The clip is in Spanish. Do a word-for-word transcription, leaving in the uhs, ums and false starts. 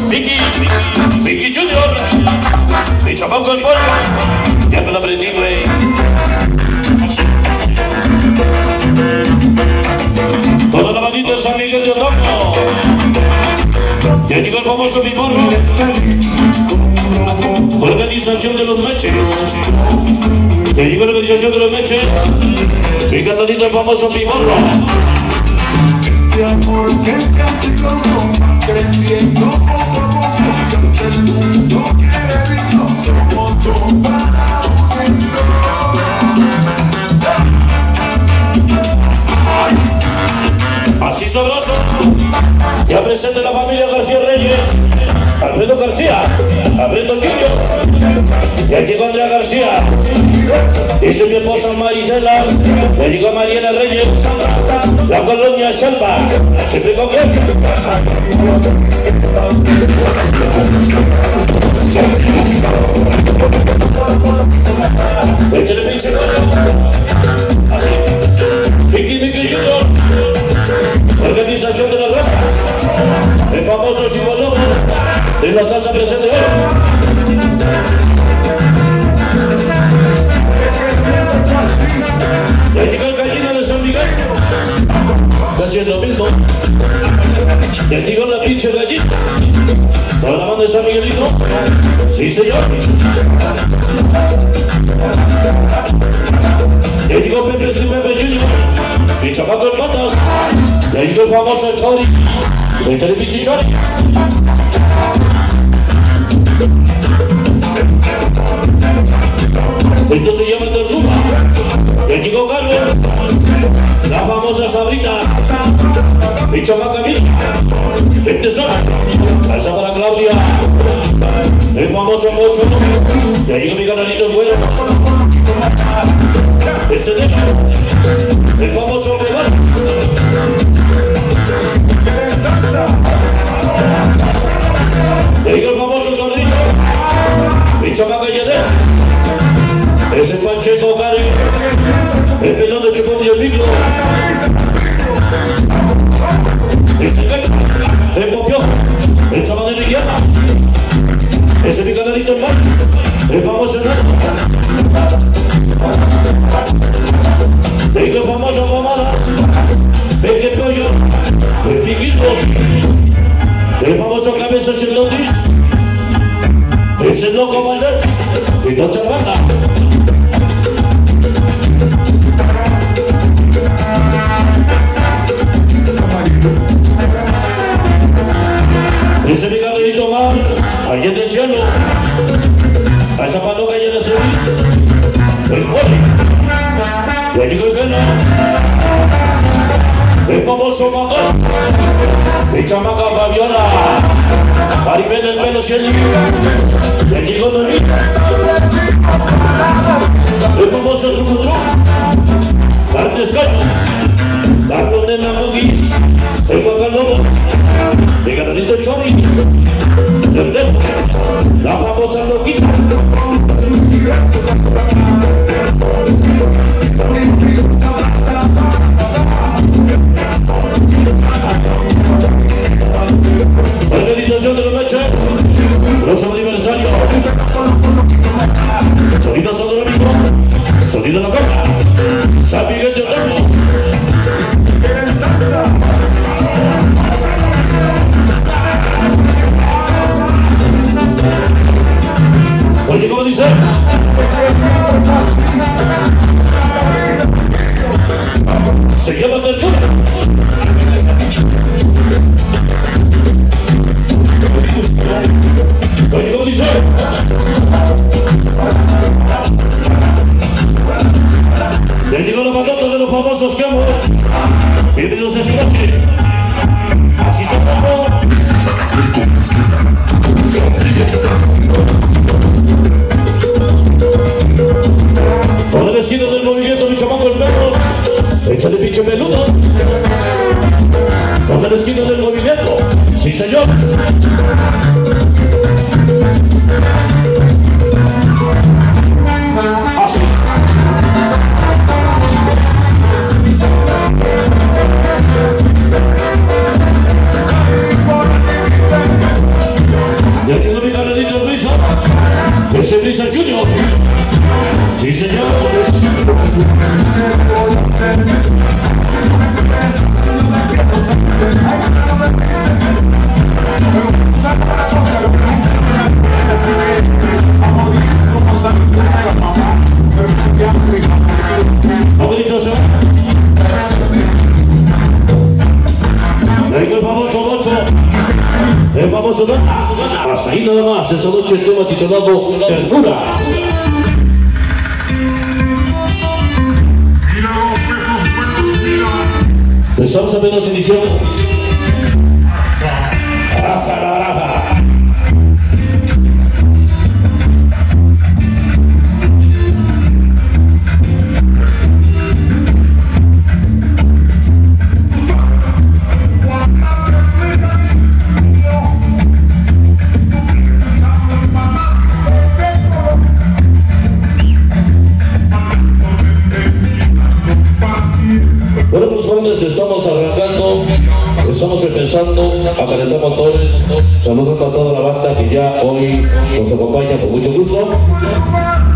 Vicky, Vicky Junior, mi chamaco el pollo, ya me lo aprendí, güey. Toda la bandita de San Miguel de Otompo, ya llegó el famoso Pimorro, organización de los meches, ya llegó la organización de los meches, mi catalito el famoso Pimorro. Este amor que es casi loco, creciendo poco a poco, el mundo quiere vino, somos dos para unirnos. Así sabroso, ya presente la familia García Reyes, Alfredo García, Alfredo Quillo, ya llegó Andrea García, dice mi esposa Marisela, ya llegó Mariela Reyes, la colonia Shalva, siempre con él. Échale pinche así, Vicky Vicky Junior, organización de las ramas, el famoso Chibolobo de la salsa presente hoy. Ya llegó el gallino de San Miguel, casi el domingo. Ya llegó la pinche gallina, toda la banda de San Miguelito. Sí, señor. Ya llegó Pepe y Pepe Junior, mi chamaco en patas. Ya llegó el famoso Chori, échale pinche Chori. Esto se llama Tazuma. Ya llegó Carmen, la famosa Sabrita, mi chamaca mira, este son, esa para Claudia, el famoso Mocho, ya llegó mi canalito el bueno, el Sedema, el famoso Regal, ya llegó el famoso Sordito, mi chamaca Yadel, ese Pancheco Cari, el pelón de Chupón y el micro, el Chacacho, el Popio, el chaval de Riquiana, ese mi canaliza el mar, el famoso Nano, el famoso Mamadas, el que pollo, el Piquitos, el famoso Cabeza Sildotis, ese loco Maldez, y la Charranga. Ese mi carrerito más, allá en el cielo, a esa paloca allá en el Sevilla, el Wally, ya llegó el Gana, el famoso Macón, mi chamaca Fabiola, Maribel el pelo cielo, ya llegó Noní, el famoso Trucutru, Carnes Caño, Carlos Nena Moguis, el Guacalobo, mi canalito Chori, el Dejo, la famosa Loquita. Organización de los meches, próximo aniversario. Sonido Sodrómico, sonido La Copa, San Miguel de Otompo. Oye, ¿cómo dice? Se llama Tazuma. Oye, ¿cómo dice? Ya llegó la bandota de los famosos Camos. Bienvenidos a esta noche. Así se pasó. Por el esquina del movimiento, mi chamaco el perro, échale pinche peludo. Por el esquina del movimiento, sí señor. Así. El famoso Dana. Hasta ahí nada más, esa noche el tema titulado Ternura. Estamos apenas iniciando. Bueno, pues jóvenes, estamos arrancando, estamos empezando a calentar motores. Saludando a toda la banda que ya hoy nos acompaña con mucho gusto.